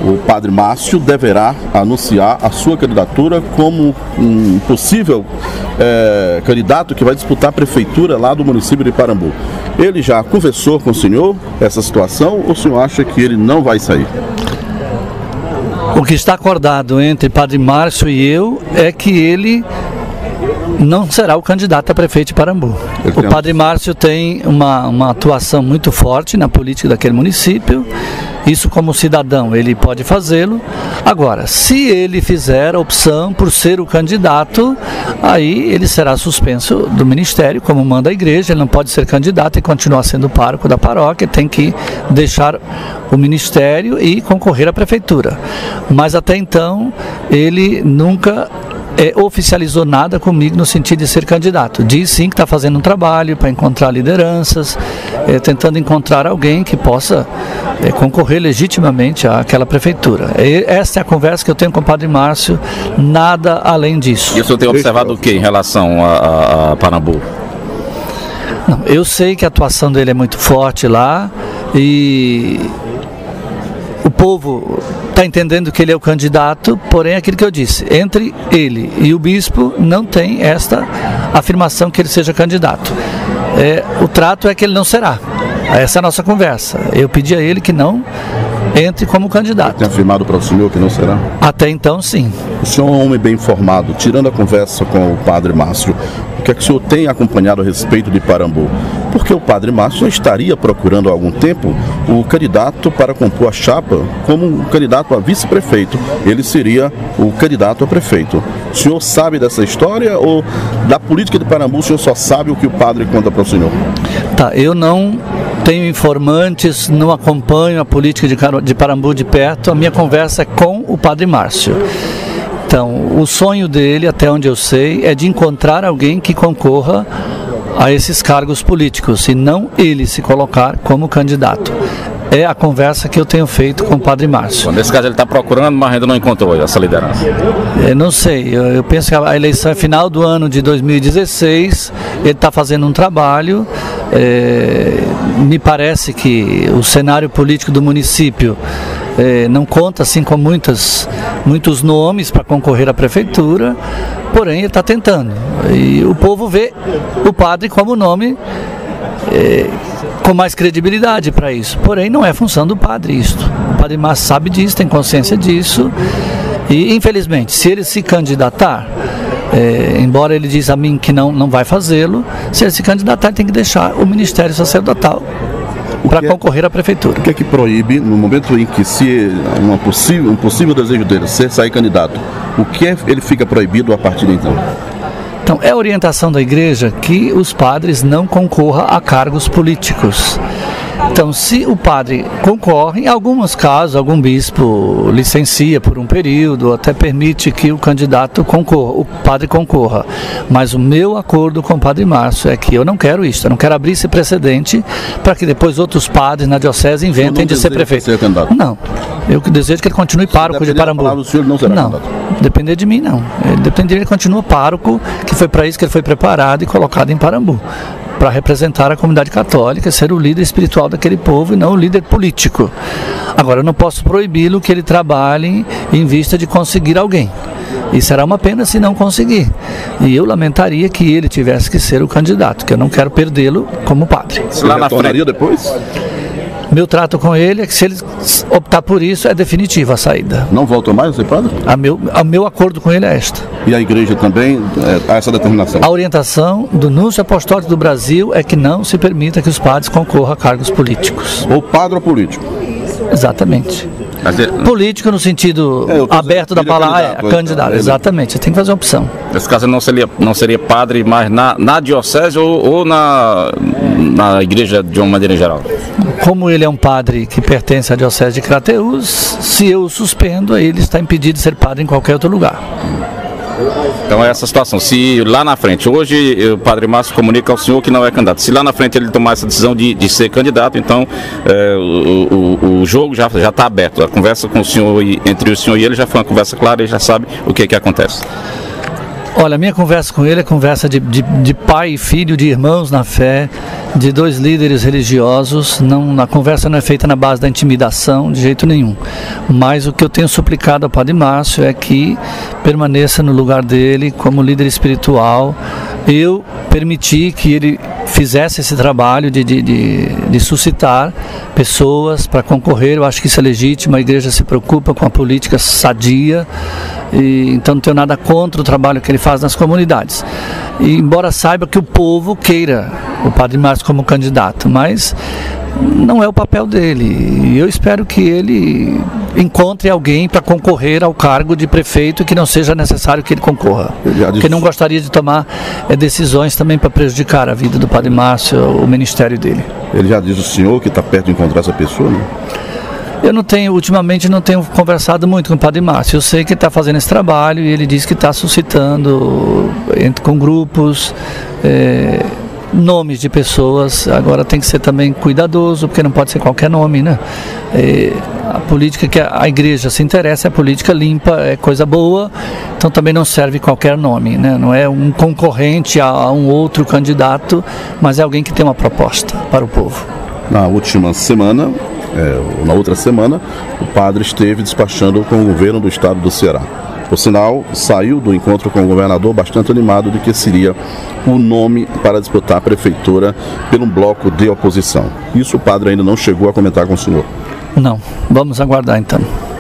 o padre Márcio deverá anunciar a sua candidatura como um possível candidato que vai disputar a prefeitura lá do município de Parambu. Ele já conversou com o senhor essa situação ou o senhor acha que ele não vai sair? O que está acordado entre padre Márcio e eu é que ele não será o candidato a prefeito de Parambu. O padre Márcio tem uma atuação muito forte na política daquele município. Isso, como cidadão, ele pode fazê-lo. Agora, se ele fizer a opção por ser o candidato, aí ele será suspenso do ministério, como manda a igreja. Ele não pode ser candidato e continuar sendo pároco da paróquia, tem que deixar o ministério e concorrer à prefeitura. Mas até então, ele nunca oficializou nada comigo no sentido de ser candidato. Diz sim que está fazendo um trabalho para encontrar lideranças, tentando encontrar alguém que possa concorrer legitimamente àquela prefeitura. Essa é a conversa que eu tenho com o padre Márcio, nada além disso. E o senhor tem observado o que em relação a Parambu? Não, eu sei que a atuação dele é muito forte lá e o povo está entendendo que ele é o candidato, porém aquilo que eu disse, entre ele e o bispo não tem esta afirmação que ele seja candidato. O trato é que ele não será. Essa é a nossa conversa. Eu pedi a ele que não entre como candidato. Tem afirmado para o senhor que não será? Até então, sim. O senhor é um homem bem informado. Tirando a conversa com o padre Márcio, o que é que o senhor tem acompanhado a respeito de Parambu? Porque o padre Márcio já estaria procurando há algum tempo o candidato para compor a chapa como um candidato a vice-prefeito. Ele seria o candidato a prefeito. O senhor sabe dessa história ou da política de Parambu o senhor só sabe o que o padre conta para o senhor? Tá, eu não tenho informantes, não acompanho a política de Parambu de perto. A minha conversa é com o padre Márcio. Então, o sonho dele, até onde eu sei, é de encontrar alguém que concorra a esses cargos políticos e não ele se colocar como candidato. É a conversa que eu tenho feito com o padre Márcio. Nesse caso ele está procurando, mas ainda não encontrou essa liderança. Eu não sei, eu penso que a eleição é final do ano de 2016, ele está fazendo um trabalho, me parece que o cenário político do município não conta assim com muitos nomes para concorrer à prefeitura, porém ele está tentando. E o povo vê o padre como nome com mais credibilidade para isso. Porém, não é função do padre isto. O padre Márcio sabe disso, tem consciência disso. E, infelizmente, se ele se candidatar, embora ele diz a mim que não vai fazê-lo, se ele se candidatar, ele tem que deixar o ministério sacerdotal para concorrer à prefeitura. O que é que proíbe, no momento em que se um possível desejo dele ser sair candidato, o que ele fica proibido a partir de então? Então, é a orientação da igreja que os padres não concorram a cargos políticos. Então, se o padre concorre, em alguns casos, algum bispo licencia por um período, até permite que o candidato concorra, o padre concorra. Mas o meu acordo com o padre Márcio é que eu não quero isso, eu não quero abrir esse precedente para que depois outros padres na diocese inventem de ser prefeito. Não, eu desejo que ele continue pároco de Parambu. Não, depender de mim não. Depender de mim, ele continua pároco, que foi para isso que ele foi preparado e colocado em Parambu, para representar a comunidade católica, ser o líder espiritual daquele povo e não o líder político. Agora, eu não posso proibi-lo que ele trabalhe em vista de conseguir alguém. E será uma pena se não conseguir. E eu lamentaria que ele tivesse que ser o candidato, que eu não quero perdê-lo como padre. Você lá na frente depois? Meu trato com ele é que se ele optar por isso, é definitiva a saída. Não volta mais a ser padre? O meu acordo com ele é esta. E a igreja também há essa determinação? A orientação do Núncio Apostólico do Brasil é que não se permita que os padres concorram a cargos políticos. Ou padre ou político? Exatamente. Político no sentido aberto da palavra, candidato, exatamente, você tem que fazer uma opção. Nesse caso não seria padre, mas na diocese ou na igreja de uma maneira geral? Como ele é um padre que pertence à diocese de Crateús, se eu o suspendo, ele está impedido de ser padre em qualquer outro lugar. Então é essa situação. Se lá na frente, hoje o padre Márcio comunica ao senhor que não é candidato. Se lá na frente ele tomar essa decisão de ser candidato, então o jogo já está aberto. A conversa com o senhor, entre o senhor e ele, já foi uma conversa clara e já sabe o que acontece. Olha, a minha conversa com ele é conversa de pai e filho, de irmãos na fé, de dois líderes religiosos. A conversa não é feita na base da intimidação, de jeito nenhum. Mas o que eu tenho suplicado ao Padre Márcio é que permaneça no lugar dele como líder espiritual. Eu permiti que ele fizesse esse trabalho de suscitar pessoas para concorrer. Eu acho que isso é legítimo, a igreja se preocupa com a política sadia, e então não tenho nada contra o trabalho que ele faz nas comunidades. E embora saiba que o povo queira o Padre Márcio como candidato, mas não é o papel dele. E eu espero que ele encontre alguém para concorrer ao cargo de prefeito, que não seja necessário que ele concorra. Porque não gostaria de tomar decisões também para prejudicar a vida do Padre Márcio, o ministério dele. Ele já diz o senhor que está perto de encontrar essa pessoa, né? Ultimamente não tenho conversado muito com o Padre Márcio. Eu sei que ele está fazendo esse trabalho e ele diz que está suscitando com grupos, nomes de pessoas. Agora tem que ser também cuidadoso, porque não pode ser qualquer nome, né? A política que a igreja se interessa é política limpa, é coisa boa, então também não serve qualquer nome, né? Não é um concorrente a um outro candidato, mas é alguém que tem uma proposta para o povo. Na outra semana, o padre esteve despachando com o governo do estado do Ceará. Por sinal, saiu do encontro com o governador bastante animado de que seria o nome para disputar a prefeitura pelo bloco de oposição. Isso o padre ainda não chegou a comentar com o senhor? Não, vamos aguardar então.